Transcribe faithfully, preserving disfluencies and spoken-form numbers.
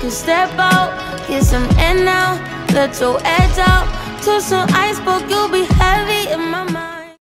can step out, get some air now, let your edge out. To some iceberg, you'll be heavy in my mind.